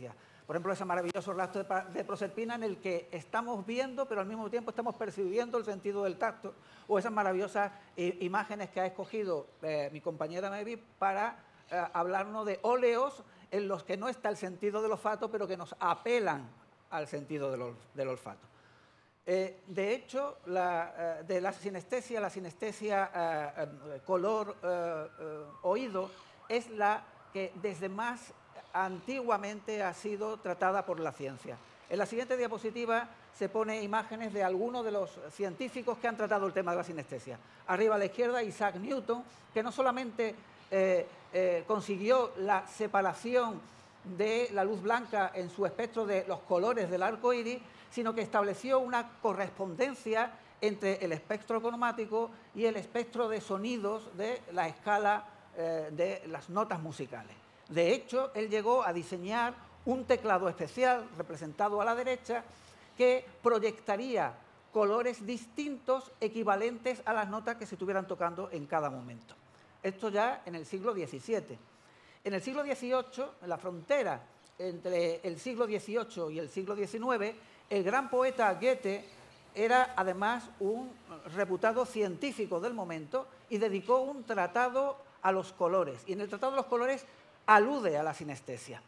Por ejemplo, ese maravilloso rastro de, de Proserpina en el que estamos viendo, pero al mismo tiempo estamos percibiendo el sentido del tacto, o esas maravillosas eh, imágenes que ha escogido eh, mi compañera Mavi para eh, hablarnos de óleos en los que no está el sentido del olfato, pero que nos apelan al sentido del, ol, del olfato. Eh, de hecho, la, eh, de la sinestesia, la sinestesia eh, eh, color, eh, eh, oído, es la que desde más antiguamente ha sido tratada por la ciencia. En la siguiente diapositiva se pone imágenes de algunos de los científicos que han tratado el tema de la sinestesia. Arriba a la izquierda, Isaac Newton, que no solamente eh, eh, consiguió la separación de la luz blanca en su espectro de los colores del arco iris, sino que estableció una correspondencia entre el espectro cromático y el espectro de sonidos de la escala eh, de las notas musicales. De hecho, él llegó a diseñar un teclado especial, representado a la derecha, que proyectaría colores distintos equivalentes a las notas que se estuvieran tocando en cada momento. Esto ya en el siglo diecisiete. En el siglo dieciocho, en la frontera entre el siglo dieciocho y el siglo diecinueve, el gran poeta Goethe era además un reputado científico del momento y dedicó un tratado a los colores. Y en el tratado de los colores alude a la sinestesia.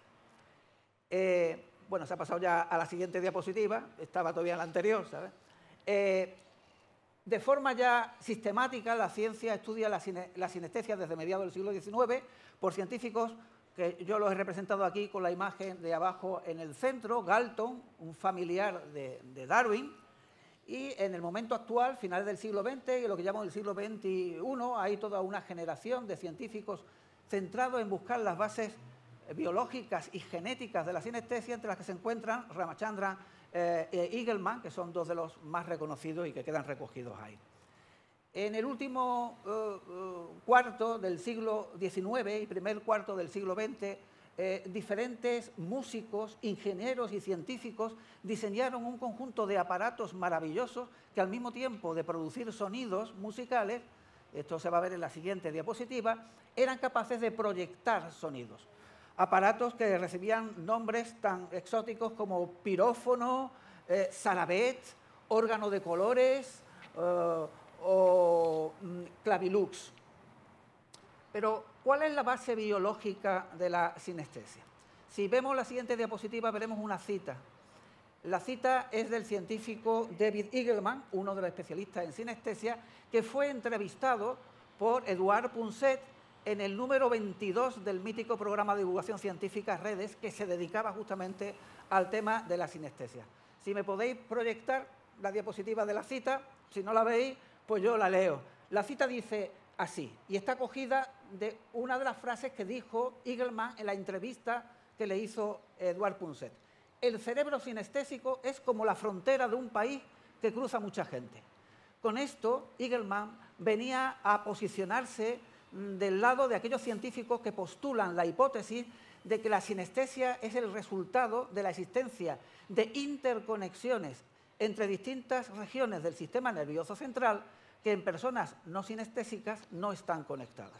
Eh, bueno, se ha pasado ya a la siguiente diapositiva, estaba todavía en la anterior, ¿sabes? Eh, de forma ya sistemática, la ciencia estudia la, cine, la sinestesia desde mediados del siglo diecinueve por científicos que yo los he representado aquí con la imagen de abajo en el centro, Galton, un familiar de, de Darwin, y en el momento actual, finales del siglo veinte y lo que llamamos el siglo veintiuno, hay toda una generación de científicos centrados en buscar las bases biológicas y genéticas de la sinestesia, entre las que se encuentran Ramachandran eh, e Eagleman, que son dos de los más reconocidos y que quedan recogidos ahí. En el último uh, uh, cuarto del siglo diecinueve y primer cuarto del siglo veinte, eh, diferentes músicos, ingenieros y científicos diseñaron un conjunto de aparatos maravillosos que al mismo tiempo de producir sonidos musicales, esto se va a ver en la siguiente diapositiva, eran capaces de proyectar sonidos. Aparatos que recibían nombres tan exóticos como pirófono, eh, sarabet, órgano de colores eh, o mm, clavilux. Pero, ¿cuál es la base biológica de la sinestesia? Si vemos la siguiente diapositiva, veremos una cita. La cita es del científico David Eagleman, uno de los especialistas en sinestesia, que fue entrevistado por Edouard Punset en el número veintidós del mítico programa de divulgación científica Redes, que se dedicaba justamente al tema de la sinestesia. Si me podéis proyectar la diapositiva de la cita, si no la veis, pues yo la leo. La cita dice así, y está cogida de una de las frases que dijo Eagleman en la entrevista que le hizo Edouard Punset. El cerebro sinestésico es como la frontera de un país que cruza mucha gente. Con esto, Eagleman venía a posicionarse del lado de aquellos científicos que postulan la hipótesis de que la sinestesia es el resultado de la existencia de interconexiones entre distintas regiones del sistema nervioso central que en personas no sinestésicas no están conectadas.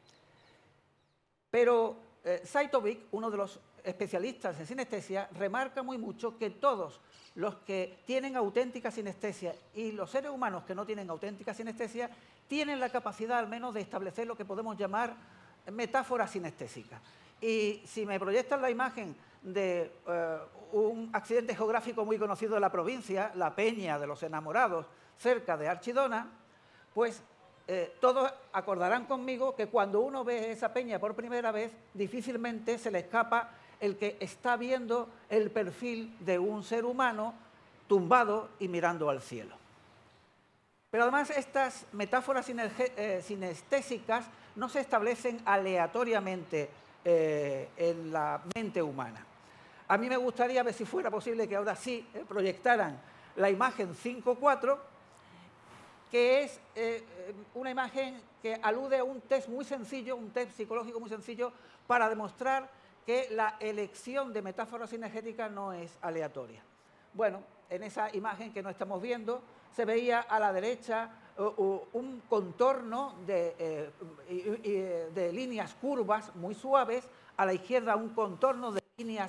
Pero eh, Sajtovic, uno de los especialistas en sinestesia, remarca muy mucho que todos los que tienen auténtica sinestesia y los seres humanos que no tienen auténtica sinestesia tienen la capacidad al menos de establecer lo que podemos llamar metáfora sinestésica. Y si me proyectan la imagen de eh, un accidente geográfico muy conocido de la provincia, la Peña de los Enamorados, cerca de Archidona, pues eh, todos acordarán conmigo que cuando uno ve esa peña por primera vez, difícilmente se le escapa el que está viendo el perfil de un ser humano tumbado y mirando al cielo. Pero además estas metáforas eh, sinestésicas no se establecen aleatoriamente eh, en la mente humana. A mí me gustaría ver si fuera posible que ahora sí eh, proyectaran la imagen cinco cuatro, que es eh, una imagen que alude a un test muy sencillo, un test psicológico muy sencillo, para demostrar que la elección de metáfora sinergética no es aleatoria. Bueno, en esa imagen que no estamos viendo, se veía a la derecha uh, uh, un contorno de, eh, y, y, de líneas curvas muy suaves, a la izquierda un contorno de líneas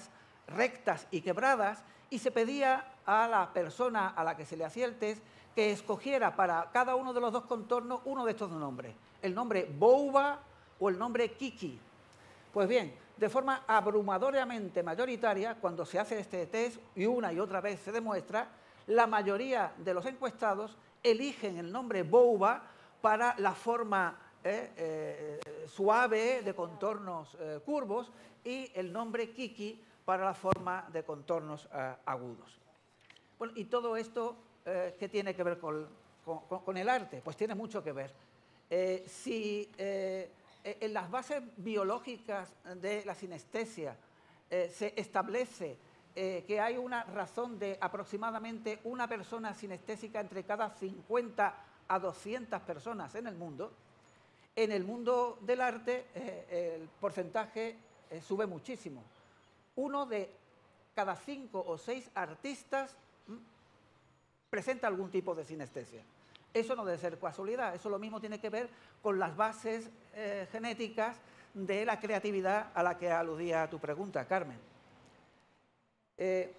rectas y quebradas, y se pedía a la persona a la que se le hacía el test que escogiera para cada uno de los dos contornos uno de estos dos nombres, el nombre Bouba o el nombre Kiki. Pues bien, de forma abrumadoramente mayoritaria, cuando se hace este test y una y otra vez se demuestra, la mayoría de los encuestados eligen el nombre Bouba para la forma eh, eh, suave de contornos eh, curvos y el nombre Kiki para la forma de contornos eh, agudos. Bueno, y todo esto, eh, ¿qué tiene que ver con, con, con el arte? Pues tiene mucho que ver. Eh, si eh, en las bases biológicas de la sinestesia eh, se establece eh, que hay una razón de aproximadamente una persona sinestésica entre cada cincuenta a doscientas personas en el mundo, en el mundo del arte eh, el porcentaje eh, sube muchísimo. Uno de cada cinco o seis artistas ¿m? presenta algún tipo de sinestesia. Eso no debe ser casualidad, eso lo mismo tiene que ver con las bases eh, genéticas de la creatividad a la que aludía tu pregunta, Carmen. Eh,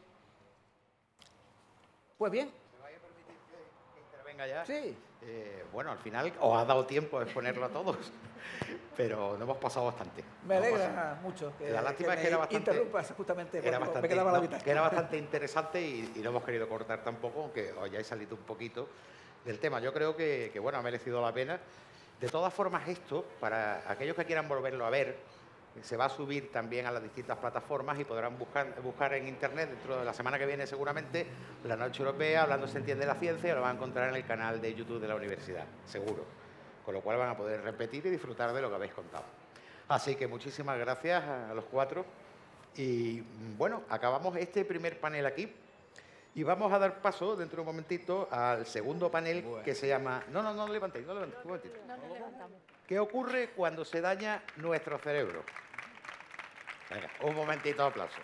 pues bien. ¿Me vais a permitir que, que intervenga ya? Sí. Eh, bueno, al final os ha dado tiempo de exponerlo a todos, pero no hemos pasado bastante. Me alegra mucho que, la lástima que es que me era bastante, interrumpas justamente era cuando bastante, me quedaba la no, mitad. que era bastante interesante y, y no hemos querido cortar tampoco, aunque os hayáis salido un poquito del tema. Yo creo que, que bueno, ha merecido la pena. De todas formas, esto, para aquellos que quieran volverlo a ver, se va a subir también a las distintas plataformas y podrán buscar, buscar en internet dentro de la semana que viene seguramente la Noche Europea, Hablando se entiende la ciencia, lo van a encontrar en el canal de YouTube de la universidad, seguro. Con lo cual van a poder repetir y disfrutar de lo que habéis contado. Así que muchísimas gracias a los cuatro y bueno, acabamos este primer panel aquí. Y vamos a dar paso, dentro de un momentito, al segundo panel bueno. que se llama... No, no, no levantéis, no levantéis, un momentito. No, no levantamos. ¿Qué ocurre cuando se daña nuestro cerebro? Venga, un momentito de aplauso.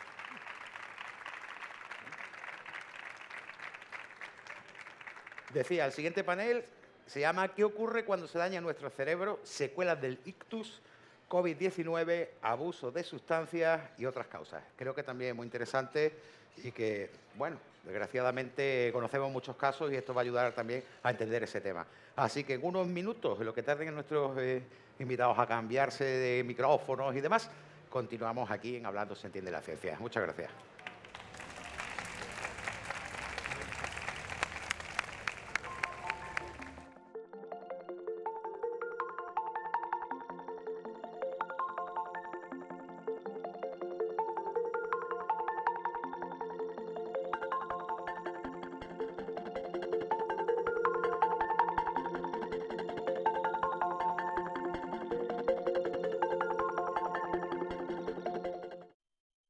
Decía, el siguiente panel se llama ¿Qué ocurre cuando se daña nuestro cerebro? Secuelas del ictus, COVID diecinueve, abuso de sustancias y otras causas. Creo que también es muy interesante y que, bueno, desgraciadamente conocemos muchos casos y esto va a ayudar también a entender ese tema. Así que en unos minutos, en lo que tarden nuestros eh, invitados a cambiarse de micrófonos y demás, continuamos aquí en Hablando se entiende la ciencia. Muchas gracias.